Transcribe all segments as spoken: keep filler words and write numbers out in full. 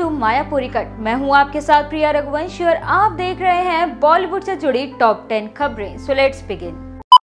To Mayapuri cut. मैं हूं आपके साथ प्रिया रघुवंशी और आप देख रहे हैं बॉलीवुड से जुड़ी टॉप टेन खबरें। So let's begin.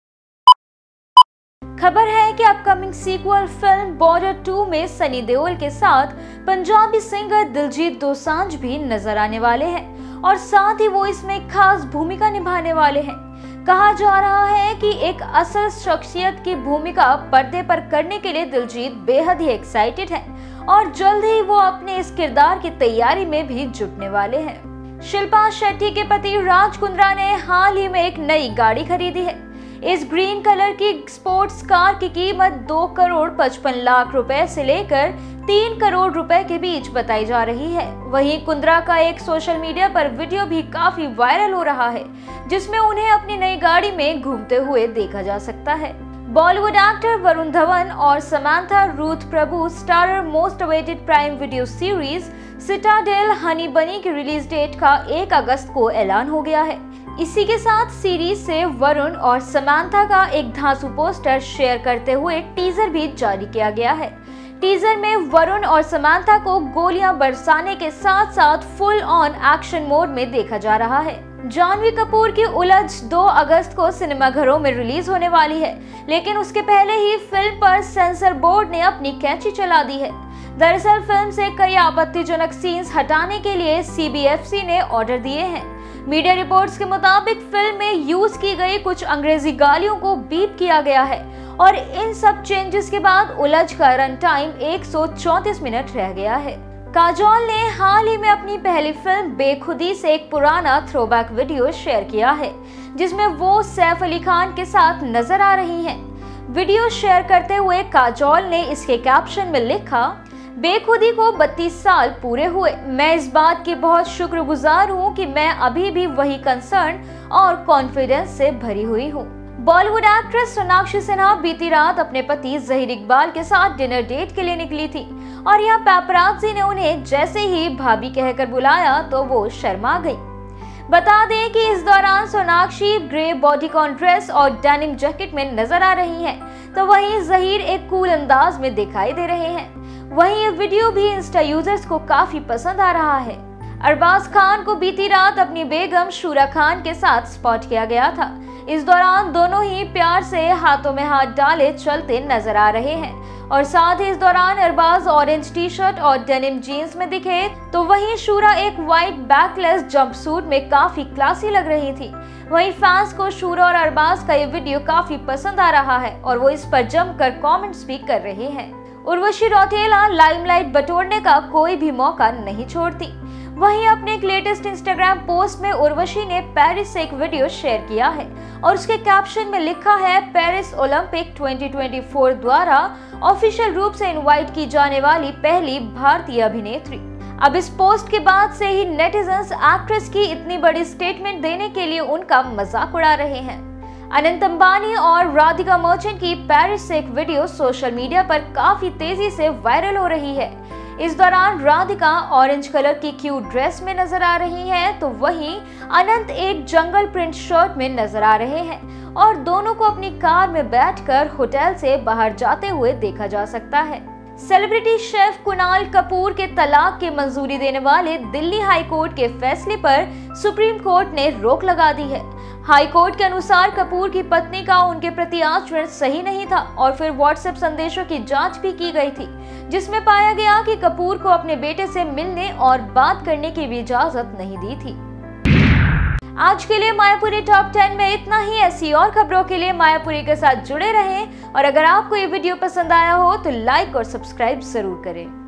खबर है कि upcoming sequel film Border two में सनी देओल के साथ पंजाबी सिंगर दिलजीत दोसांझ भी नजर आने वाले हैं और साथ ही वो इसमें खास भूमिका निभाने वाले हैं। कहा जा रहा है कि एक असल शख्सियत की भूमिका पर्दे पर करने के लिए दिलजीत बेहद ही एक्साइटेड है और जल्द ही वो अपने इस किरदार की तैयारी में भी जुटने वाले हैं। शिल्पा शेट्टी के पति राज कुंद्रा ने हाल ही में एक नई गाड़ी खरीदी है। इस ग्रीन कलर की स्पोर्ट्स कार की कीमत दो करोड़ पचपन लाख रुपए से लेकर तीन करोड़ रुपए के बीच बताई जा रही है। वहीं कुंद्रा का एक सोशल मीडिया पर वीडियो भी काफी वायरल हो रहा है, जिसमें उन्हें अपनी नई गाड़ी में घूमते हुए देखा जा सकता है। बॉलीवुड एक्टर वरुण धवन और Samantha Ruth Prabhu starrer most awaited Prime Video series Citadel Honey Bunny की रिलीज डेट का एक अगस्त को ऐलान हो गया है। इसी के साथ सीरीज से वरुण और समांथा का एक धांसू पोस्टर शेयर करते हुए टीजर भी जारी किया गया है। टीजर में वरुण और समांथा को गोलियां बरसाने के साथ साथ फुल ऑन एक्शन मोड में देखा जा रहा है। जानवी कपूर की उलझ दो अगस्त को सिनेमाघरों में रिलीज होने वाली है, लेकिन उसके पहले ही फिल्म पर सेंसर बोर्ड ने अपनी कैंची चला दी है। दरअसल फिल्म से कई आपत्तिजनक सीन्स हटाने के लिए सी बी एफ सी ने ऑर्डर दिए हैं। मीडिया रिपोर्ट्स के मुताबिक फिल्म में यूज की गई कुछ अंग्रेजी गालियों को बीप किया गया है और इन सब चेंजेस के बाद उलझ का रन टाइम एक सौ चौंतीस मिनट रह गया है। काजोल ने हाल ही में अपनी पहली फिल्म बेखुदी से एक पुराना थ्रोबैक वीडियो शेयर किया है, जिसमें वो सैफ अली खान के साथ नजर आ रही हैं। वीडियो शेयर करते हुए काजोल ने इसके कैप्शन में लिखा, बेखुदी को बत्तीस साल पूरे हुए। मैं इस बात की बहुत शुक्रगुजार हूँ कि मैं अभी भी वही कंसर्न और कॉन्फिडेंस से भरी हुई हूँ। बॉलीवुड एक्ट्रेस सोनाक्षी सिन्हा बीती रात अपने पति जहीर इकबाल के साथ डिनर डेट के लिए निकली थी और यहाँ पैपराज़ी ने उन्हें जैसे ही भाभी कहकर बुलाया तो वो शर्मा गई। बता दें कि इस दौरान सोनाक्षी ग्रे बॉडीकॉन ड्रेस और डेनिम जैकेट में नजर आ रही हैं, तो वहीं जहीर एक कूल अंदाज में दिखाई दे रहे हैं। वहीं ये वीडियो भी इंस्टा यूजर्स को काफी पसंद आ रहा है। अरबाज खान को बीती रात अपनी बेगम शूरा खान के साथ स्पॉट किया गया था। इस दौरान दोनों ही प्यार से हाथों में हाथ डाले चलते नजर आ रहे हैं और साथ ही इस दौरान अरबाज ऑरेंज टी शर्ट और डेनिम जीन्स में दिखे, तो वहीं शूरा एक व्हाइट बैकलेस जंपसूट में काफी क्लासी लग रही थी। वहीं फैंस को शूरा और अरबाज का ये वीडियो काफी पसंद आ रहा है और वो इस पर जमकर कमेंट्स भी कर रहे हैं। उर्वशी रौतेला लाइमलाइट बटोरने का कोई भी मौका नहीं छोड़ती। वहीं अपने एक लेटेस्ट इंस्टाग्राम पोस्ट में उर्वशी ने पेरिस से एक वीडियो शेयर किया है और उसके कैप्शन में लिखा है, पेरिस ओलंपिक दो हज़ार चौबीस द्वारा ऑफिशियल रूप से इनवाइट की जाने वाली पहली भारतीय अभिनेत्री। अब इस पोस्ट के बाद से ही नेटिजन्स एक्ट्रेस की इतनी बड़ी स्टेटमेंट देने के लिए उनका मजाक उड़ा रहे हैं। अनंत अंबानी और राधिका मर्चेंट की पेरिस से एक वीडियो सोशल मीडिया पर काफी तेजी से वायरल हो रही है। इस दौरान राधिका ऑरेंज कलर की क्यूट ड्रेस में नजर आ रही हैं, तो वहीं अनंत एक जंगल प्रिंट शर्ट में नजर आ रहे हैं और दोनों को अपनी कार में बैठकर होटल से बाहर जाते हुए देखा जा सकता है। सेलिब्रिटी शेफ कुणाल कपूर के तलाक की मंजूरी देने वाले दिल्ली हाई कोर्ट के फैसले पर सुप्रीम कोर्ट ने रोक लगा दी है। हाई कोर्ट के अनुसार कपूर की पत्नी का उनके प्रति आचरण सही नहीं था और फिर व्हाट्सएप संदेशों की जांच भी की गई थी, जिसमें पाया गया कि कपूर को अपने बेटे से मिलने और बात करने की भी इजाजत नहीं दी थी। आज के लिए मायापुरी टॉप टेन में इतना ही। ऐसी और खबरों के लिए मायापुरी के साथ जुड़े रहें और अगर आपको ये वीडियो पसंद आया हो तो लाइक और सब्सक्राइब जरूर करें।